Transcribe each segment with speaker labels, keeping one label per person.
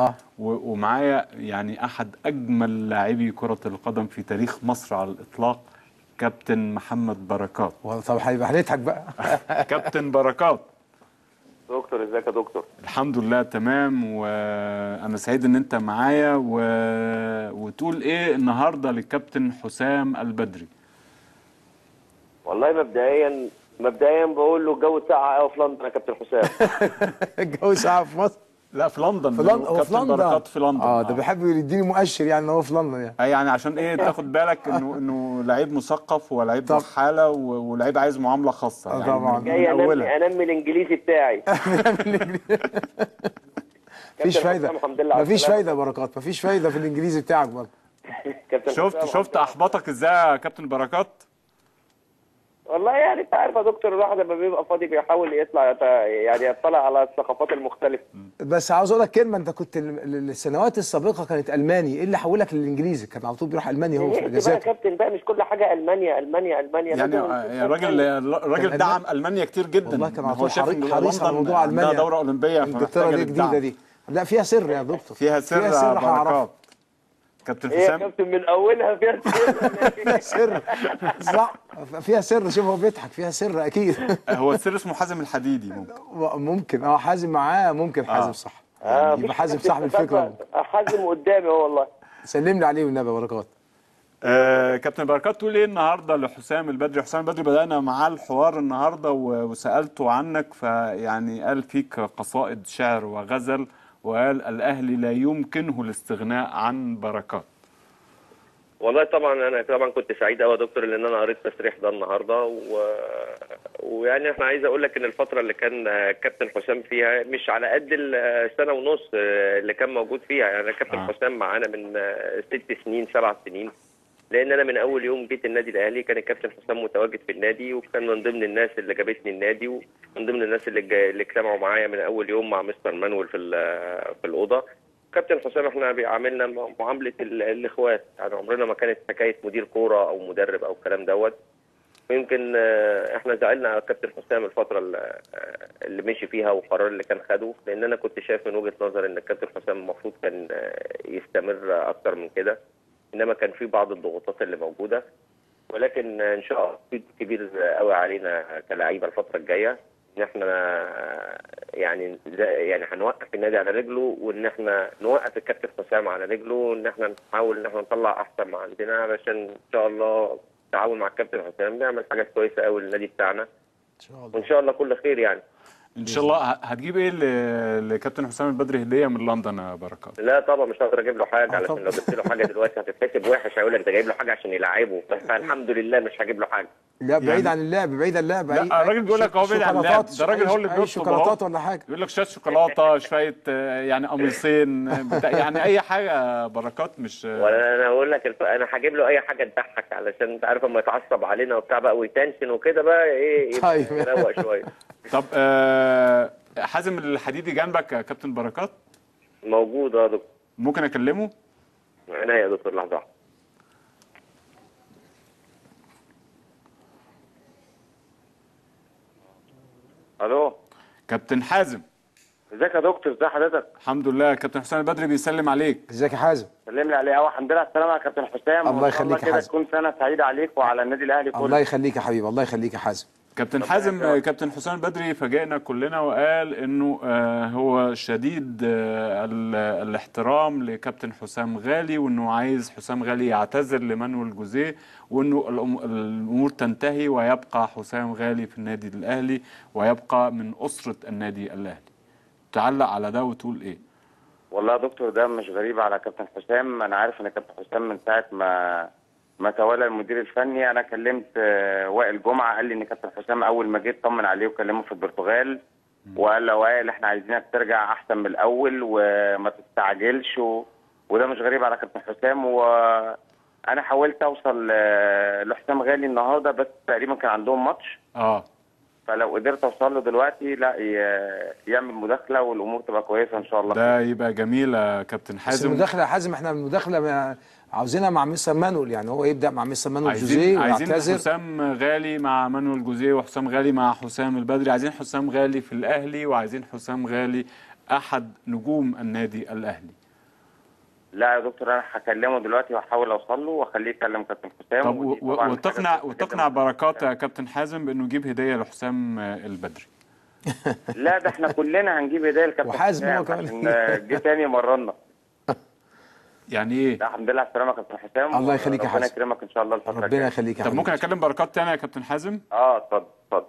Speaker 1: ومعايا يعني احد اجمل لاعبي كرة القدم في تاريخ مصر على الاطلاق، كابتن محمد بركات.
Speaker 2: طب هيبقى هنضحك بقى.
Speaker 1: كابتن بركات،
Speaker 3: دكتور ازيك يا دكتور؟
Speaker 1: الحمد لله تمام، وانا سعيد ان انت معايا وتقول ايه النهارده للكابتن حسام البدري.
Speaker 3: والله مبدئيا بقول له الجو ساقع قوي في لندن يا كابتن حسام.
Speaker 2: الجو ساعة في مصر؟
Speaker 1: لا في لندن.
Speaker 2: في لندن، هو في
Speaker 1: كابتن
Speaker 2: لندن.
Speaker 1: بركات في لندن.
Speaker 2: ده بيحب يديني مؤشر يعني ان هو في لندن يعني.
Speaker 1: يعني عشان ايه تاخد بالك انه لعيب مثقف ولعيب
Speaker 2: طب.
Speaker 1: حاله ولعيب عايز معامله خاصه يعني
Speaker 2: طبعا.
Speaker 3: جاي انمي الانجليزي بتاعي.
Speaker 2: مفيش فايده، مفيش فايده
Speaker 3: يا
Speaker 2: بركات، مفيش فايده في الانجليزي بتاعك برضه.
Speaker 1: شفت احبطك ازاي يا كابتن بركات؟
Speaker 3: والله يعني انت عارف يا دكتور، الواحد لما بيبقى فاضي بيحاول يعني يطلع على الثقافات المختلفه.
Speaker 2: بس عاوز اقول لك كلمه، انت كنت السنوات السابقه كانت الماني، ايه اللي حولك للانجليزي؟ كان على طول بيروح المانيا هو في الاجازات.
Speaker 3: يا كابتن بقى مش كل حاجه المانيا
Speaker 1: يعني الراجل دعم المانيا كتير جدا.
Speaker 2: والله كان على طول
Speaker 1: حريص
Speaker 2: على موضوع المانيا.
Speaker 1: دوره اولمبيه
Speaker 2: انجلترا دي جديده دي. لا فيها سر يا دكتور،
Speaker 1: فيها سر بركات. كابتن حسام
Speaker 3: كابتن من اولها فيها سر.
Speaker 2: فيها سر صح، فيها سر. شوف هو بيضحك، فيها سر اكيد.
Speaker 1: هو السر اسمه حازم الحديدي.
Speaker 2: ممكن حازم معاه، ممكن حازم صح. يبقى حازم صاحب الفكره.
Speaker 3: حازم قدامي هو والله.
Speaker 2: سلم لي عليه والنبي بركات.
Speaker 1: كابتن بركات، تقول ايه النهارده لحسام البدري؟ حسام البدري بدأنا معاه الحوار النهارده وسألته عنك، فيعني قال فيك قصائد شعر وغزل، وقال الأهلي لا يمكنه الاستغناء عن بركات.
Speaker 3: والله طبعا انا كنت سعيد قوي يا دكتور لان انا قريت التصريح ده النهارده ويعني احنا عايز اقول لك ان الفتره اللي كان كابتن حسام فيها مش على قد السنه ونص اللي كان موجود فيها. يعني كابتن حسام معانا من 6 سنين 7 سنين، لان انا من اول يوم جيت النادي الاهلي كان الكابتن حسام متواجد في النادي، وكان من ضمن الناس اللي جابتني النادي، ومن ضمن الناس اللي اجتمعوا معايا من اول يوم مع مستر مانويل في الاوضه. كابتن حسام احنا بيعاملنا معامله الاخوات، يعني عمرنا ما كانت حكايه مدير كوره او مدرب او الكلام دوت. ويمكن احنا زعلنا على كابتن حسام الفتره اللي مشي فيها والقرار اللي كان خده، لان انا كنت شايف من وجهه نظر ان الكابتن حسام المفروض كان يستمر اكتر من كده، انما كان في بعض الضغوطات اللي موجوده. ولكن ان شاء الله في كبير قوي علينا كلاعيبه الفتره الجايه، ان احنا يعني هنوقف النادي على رجله، وان احنا نوقف الكابتن حسام على رجله، وان احنا نحاول ان احنا نطلع احسن ما عندنا، علشان ان شاء الله تعاون مع الكابتن حسام نعمل حاجات كويسه قوي للنادي بتاعنا ان شاء الله، وان شاء الله كل خير يعني.
Speaker 1: ان شاء الله. هتجيب ايه لكابتن حسام البدري هديه من لندن يا بركات؟
Speaker 3: لا طبعا مش هقدر اجيب له حاجه، علشان لو جبت له حاجه دلوقتي هتتحسب وحش، هيقول لك ده جايب له حاجه عشان يلعبه، بس الحمد لله مش هجيب له حاجه.
Speaker 2: لا بعيد عن اللعب، بعيد عن اللعب.
Speaker 1: لا الراجل بيقول لك هو بعيد عن اللعب، ده الراجل هو اللي بيطلب
Speaker 2: شوكولاتات ولا حاجه،
Speaker 1: بيقول لك شويه شوكولاته، شويه يعني قميصين يعني اي حاجه بركات. مش
Speaker 3: ولا انا اقول لك انا هجيب له اي حاجه تضحك، علشان انت عارف اما يتعصب علينا وبتاع بقى ويتنشن وكده بقى ايه يروق شويه.
Speaker 1: طب حازم الحديدي جنبك يا كابتن بركات؟
Speaker 3: موجود يا دكتور.
Speaker 1: ممكن اكلمه؟
Speaker 3: عينيا يا دكتور، لحظه واحده. الو
Speaker 1: كابتن حازم.
Speaker 3: ازيك يا دكتور؟ ازي حضرتك؟
Speaker 1: الحمد لله. كابتن حسام البدري بيسلم عليك.
Speaker 2: ازيك يا حازم؟
Speaker 3: سلم لي عليه. الحمد لله على السلامه يا كابتن حسام.
Speaker 2: الله يخليك يا حازم،
Speaker 3: تكون سنه سعيده عليك وعلى النادي الاهلي كله.
Speaker 2: الله يخليك يا حبيبي، الله يخليك يا حازم.
Speaker 1: كابتن حازم، كابتن حسام البدري فاجئنا كلنا وقال انه هو شديد الاحترام لكابتن حسام غالي، وانه عايز حسام غالي يعتذر لمانويل جوزيه، وانه الامور تنتهي ويبقى حسام غالي في النادي الاهلي ويبقى من اسره النادي الاهلي. تعلق على ده وتقول ايه؟
Speaker 3: والله يا دكتور ده مش غريب على كابتن حسام، انا عارف ان كابتن حسام من ساعه ما تولى المدير الفني انا كلمت وائل جمعه، قال لي ان كابتن حسام اول ما جيت طمن عليه وكلمه في البرتغال وقال له وائل احنا عايزينك ترجع احسن من الاول وما تستعجلش وده مش غريب على كابتن حسام. وانا حاولت اوصل لحسام غالي النهارده، بس تقريبا كان عندهم ماتش فلو قدرت اوصل له دلوقتي لا يعمل مداخله والامور تبقى كويسه ان شاء الله.
Speaker 1: ده يبقى جميل يا كابتن حازم.
Speaker 2: بس المداخله يا حازم احنا المداخله عاوزينها مع مستر مانويل، يعني هو يبدا مع مستر مانويل جوزيه ويعتذر.
Speaker 1: عايزين حسام غالي مع مانويل جوزيه، وحسام غالي مع حسام البدري. عايزين حسام غالي في الاهلي، وعايزين حسام غالي احد نجوم النادي الاهلي.
Speaker 4: لا يا دكتور، انا هكلمه دلوقتي واحاول اوصل له واخليه يكلم كابتن حسام.
Speaker 1: طب وتقنع بركات يا كابتن حازم بانه يجيب هديه لحسام البدري.
Speaker 4: لا، ده احنا كلنا هنجيب هديه لكابتن
Speaker 2: وحازم هو كمان
Speaker 4: جه تاني مرنا.
Speaker 1: يعني ايه؟
Speaker 4: لا الحمد لله على السلامه يا كابتن حسام.
Speaker 2: الله يخليك يا حازم،
Speaker 4: ربنا يكرمك ان شاء الله الفتره الجايه.
Speaker 2: ربنا يخليك يا
Speaker 1: طب
Speaker 2: حبيبي.
Speaker 1: ممكن اكلم بركات تاني يا كابتن حازم؟
Speaker 4: اتفضل اتفضل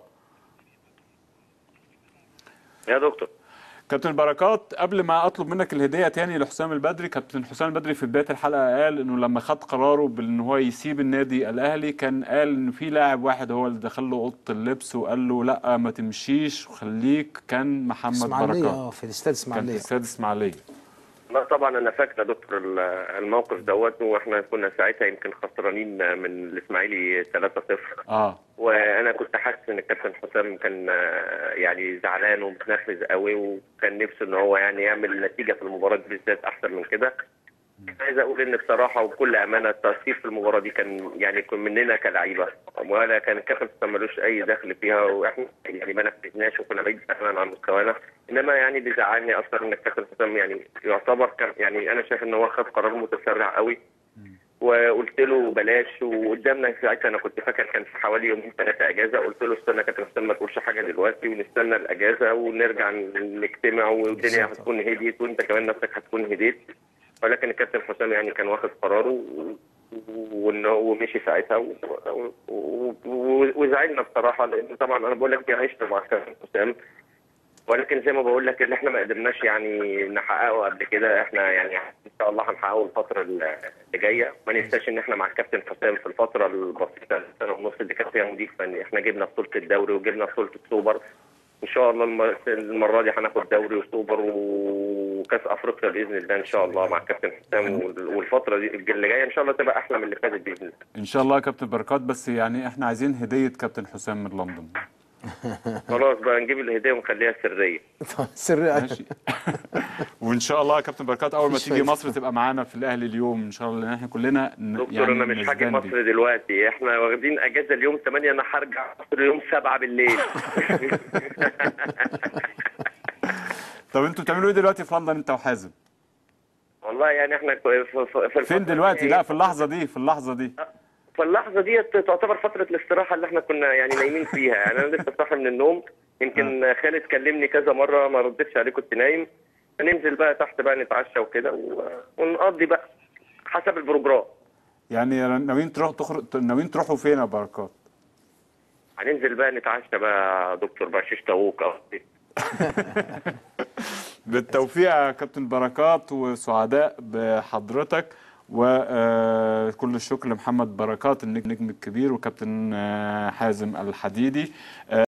Speaker 3: يا دكتور.
Speaker 1: كابتن بركات، قبل ما اطلب منك الهديه تاني لحسام البدري، كابتن حسام البدري في بدايه الحلقه قال انه لما خد قراره بان هو يسيب النادي الاهلي كان قال ان في لاعب واحد هو اللي دخل له اوضه اللبس وقال له لا ما تمشيش وخليك، كان محمد بركات.
Speaker 2: في الاستاد اسماعيليه.
Speaker 1: كان في الاستاد اسماعيليه.
Speaker 3: لا طبعا انا فاكر يا دكتور الموقف دوت، واحنا كنا ساعتها يمكن خسرانين من الاسماعيلي 3-0. وانا كنت حاسس ان الكابتن حسام كان يعني زعلان ومتنرفز قوي، وكان نفسه ان هو يعني يعمل نتيجه في المباراه دي بالذات احسن من كده. عايز اقول ان بصراحه وبكل امانه التاثير في المباراه دي كان يعني مننا كلاعيبه، ولا كان الكابتن حسام ملوش اي دخل فيها، واحنا يعني ما نفذناش وكنا بعيد تماما عن مستوانا. انما يعني اللي زعلني اصلا ان الكابتن حسام يعني يعتبر كان يعني انا شايف ان هو خد قرار متسرع قوي، وقلت له بلاش. وقدامنا ساعتها انا كنت فاكر كان في حوالي يومين 3 اجازه، قلت له استنى يا كابتن حسام ما تقولش حاجه دلوقتي ونستنى الاجازه ونرجع نجتمع والدنيا هتكون هديت وانت كمان نفسك هتكون هديت. ولكن الكابتن حسام يعني كان واخد قراره وان هو مشي ساعتها وزعلنا بصراحه، لان طبعا انا بقول لك دي عشت مع الكابتن حسام، ولكن زي ما بقول لك اللي احنا ما قدرناش يعني نحققه قبل كده احنا يعني ان شاء الله هنحققه الفتره اللي جايه. ما ننساش ان احنا مع الكابتن حسام في الفتره البسيطه السنه ونص اللي كان فيها مدير فني احنا جبنا بطوله الدوري وجبنا بطوله السوبر. ان شاء الله المره دي هناخد دوري وسوبر وكاس افريقيا باذن الله ان شاء الله مع الكابتن حسام، والفتره دي اللي جايه ان شاء الله تبقى احلى من اللي فاتت باذن الله.
Speaker 1: ان شاء الله يا كابتن بركات، بس يعني احنا عايزين هديه كابتن حسام من لندن.
Speaker 3: خلاص بقى نجيب الهديه ونخليها سريه.
Speaker 2: سريه
Speaker 1: ماشي. وان شاء الله يا كابتن بركات اول ما تيجي مصر تبقى معانا في الاهلي اليوم ان شاء الله، لان احنا كلنا
Speaker 3: دكتور
Speaker 1: يعني
Speaker 3: انا مش هاجي مصر دلوقتي، احنا واخدين اجازه اليوم 8، انا هرجع مصر يوم 7 بالليل.
Speaker 1: طب انتوا بتعملوا ايه دلوقتي في لندن انت وحازم؟
Speaker 3: والله يعني احنا في
Speaker 1: فين دلوقتي؟ لا في اللحظه دي
Speaker 3: في اللحظه دي تعتبر فتره الاستراحه اللي احنا كنا يعني نايمين فيها. يعني انا لسه صاحي من النوم، يمكن خالد كلمني كذا مره ما ردتش عليه كنت نايم. هننزل بقى تحت بقى نتعشى وكده ونقضي بقى حسب البروجرام.
Speaker 1: يعني ناويين تروحوا فين يا بركات؟
Speaker 3: هننزل بقى نتعشى بقى دكتور بقى شيش طاووق او
Speaker 1: بالتوفيق يا كابتن بركات، وسعداء بحضرتك، وكل الشكر لمحمد بركات النجم الكبير وكابتن حازم الحديدي.